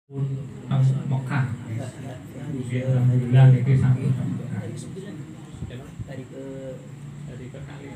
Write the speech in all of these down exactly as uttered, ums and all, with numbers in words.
teng Mekah. Alhamdulillah niki sampun teng Mekah. Dari ke Dari ke kali.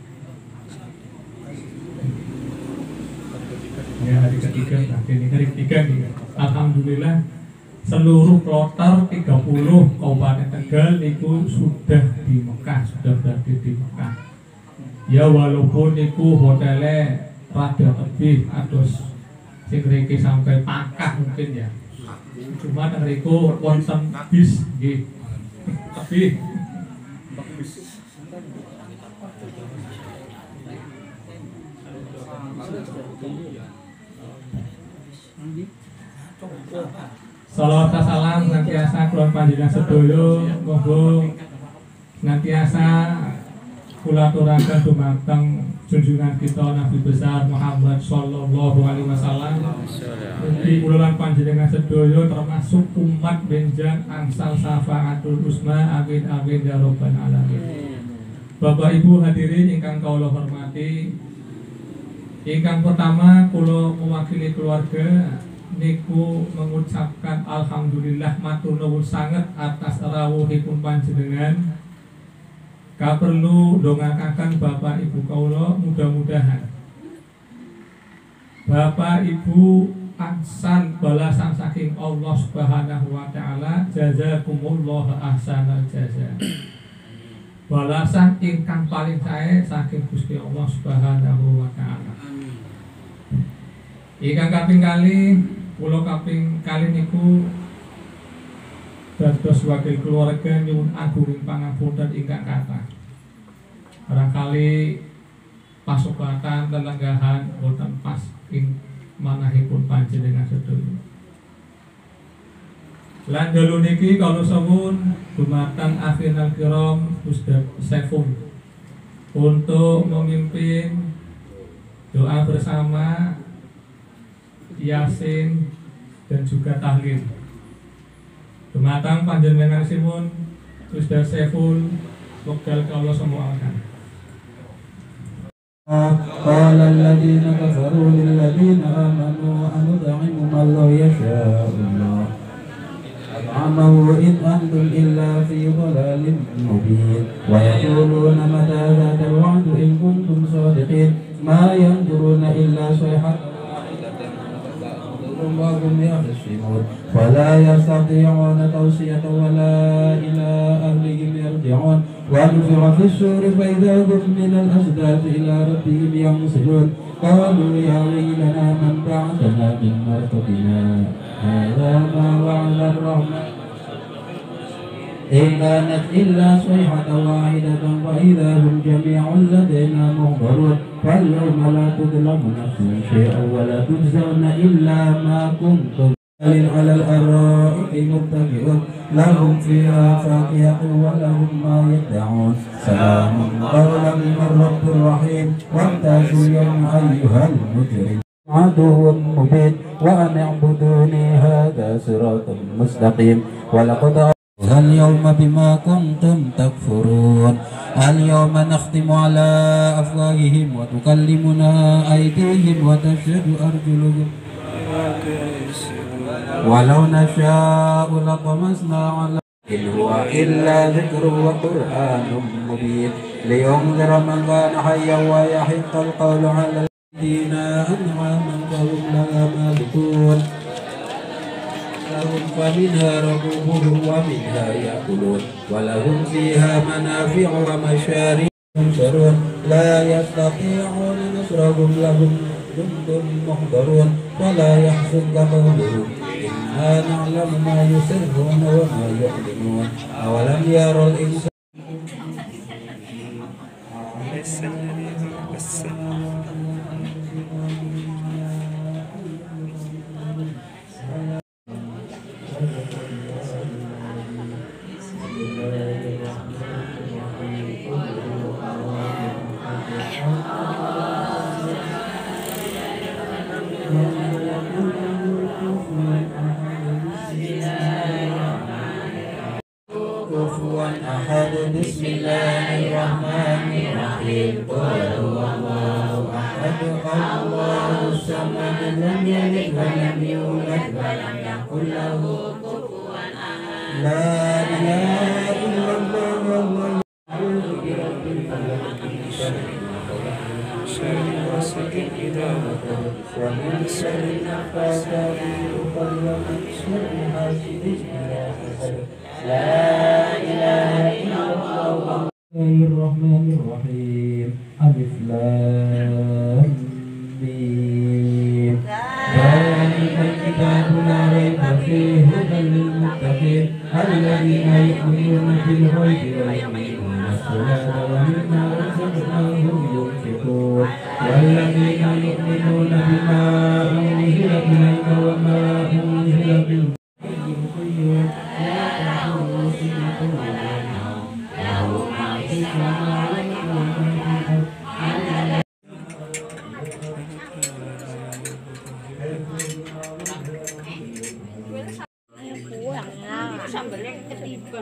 Ya, hari ketiga, nanti ini hari ketiga nih. Alhamdulillah seluruh kloter tiga puluh Kabupaten Tegal itu sudah di Mekah, sudah berada di Mekah. Ya walaupun itu hotelnya rada tebih atus sing mriki sampai Pakah mungkin ya. Cuma teng mriku wonten bis nggih. Tebih. Salawat salam senantiasa kula panjenengan sedaya monggo senantiasa kula aturaken dumateng junjungan kita Nabi besar Muhammad sallallahu alaihi wasallam. Mugi kula lan panjenengan sedaya termasuk umat benjang angsal syafaatul usma, amin amin ya rabbal alamin. Bapak Ibu hadirin ingkang kula hormati, ingkang pertama kula mewakili keluarga niku mengucapkan alhamdulillah matur nuwun sanget atas rawuhipun panjenengan. Kaperlu dongakaken Bapak Ibu kaula mudah-mudahan Bapak Ibu angsal balasan saking Allah Subhanahu wa taala, jazakumullah ahsanal jaza. Balasan ingkang paling sae saking Gusti Allah Subhanahu wa taala. Ingkang kaping kali kula kaping kali niku dados wakil keluarga nyuwun agunging pangapunten ingkang kathah. Barangkali pasupatan lelenggahan boten pas ing manahipun panjenengan sedaya. Lan dalu niki kula suwun dumateng akhinal kiram Ustaz Saiful untuk memimpin doa bersama Yasin dan juga tahlil. Dumateng panjenengan simun Ustaz Saiful wekdal kawula semoaken. قال الذين كفروا للذين آمنوا أنطعم من لو يشاء الله أطعمه إن أنتم إلا في ضلال مبين ويقولون متى هذا الوعد إن كنتم صادقين ما ينظرون إلا صيحة وهم يخصمون ولا يستطيعون توصية ولا إلى أهلهم يرجعون ونفخ في الصور فإذا هم من الأجداث إلى ربهم ينسلون قالوا يا ويلنا من بعثنا من مرقدنا هذا ما وعد الرحمن إن كانت إلا صيحة واحدة فإذا هم جميع لدينا محضرون فاليوم لا تظلم نفس شيئا ولا تجزون إلا ما كنتم على الأرائك متكئون لهم فيها فاكهة ولهم ما يدعون سلام قولا من رب رحيم وامتازوا اليوم أيها المجرمون عدو مبين وأن اعبدوني هذا صراط مستقيم ولقد اليوم بما كنتم تكفرون اليوم نختم على أفواههم وتكلمنا أيديهم وتشهد أرجلهم ولو نشاء لطمسنا على إن هو إلا ذكر وقرآن مبين لينذر من كان حيا ويحق القول على الذين أنعم فهم لها مالكون لهم فمنها ركوبهم ومنها يأكلون ولهم فيها منافع ومشارب ينشرون لا يستطيعون نصرهم لهم جند محضرون ولا يحزنك قولهم إنا نعلم ما يسرون وما يعلنون أولم يرى الإنسان كفوا أحد بسم الله الرحمن الرحيم قل هو الله أحد الله الصمد لم يلد ولم يولد ولم يولد yakul lahu kufuwan ahad. La ilaha illallah wallahu a'udzu birabbil falaq min syarri ghasiqin idza waqab wa min syarri nafasati fil 'uqad wa min syarri hasidin idza hasad. La ilaha illallah. Bismillahirrahmanirrahim. Alif lam mim. Dzalikal kitabu la raiba fihi hudan lil muttaqin alladzina yu'minuna bil ghaibi wa yuqimuna as-salata wa mimma razaqnahum yunfiqun walladzina yu'minuna bima unzila ilayka wa ma unzila bil qayyim la ta'khudhuhum sinatun wa la nawm lahum ma fis samawati wa ma fil ardi. Sambelnya ketiban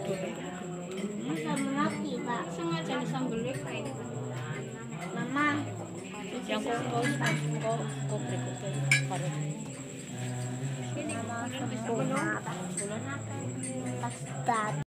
sama mati pak sengaja disambelnya kayak mama yang kau kau kau kau berikutnya pada ini mama bulan apa bulan apa pas